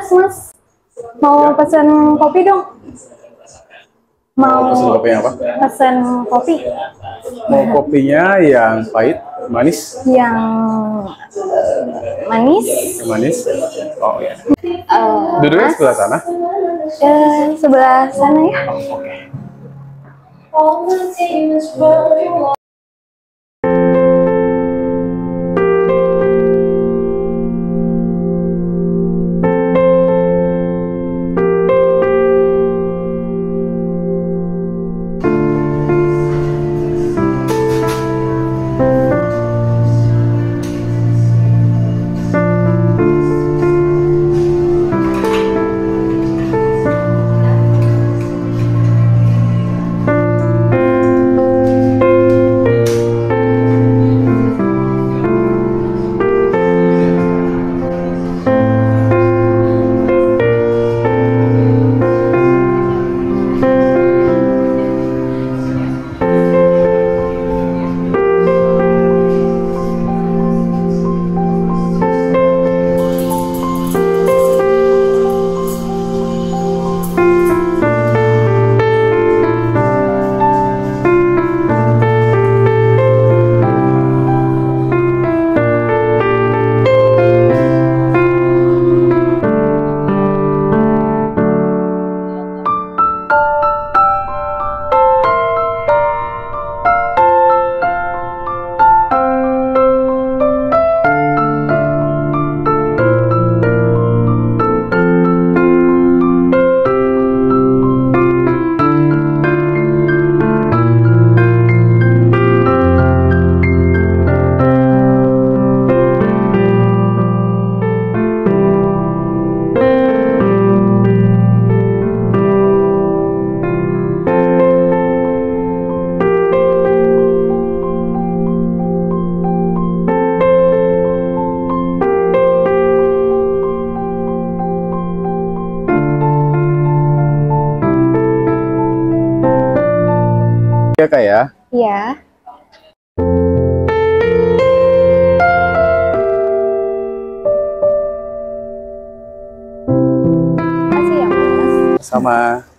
Mas. Mau pesen kopi dong? Mau pesen kopi apa? Pesen kopi. Mau kopinya yang pahit, manis? Yang manis. Yang manis? Oh ya. Duduknya Mas, sebelah sana? sebelah sana ya. Iya Kak ya? Iya. Makasih ya Mas. Sama.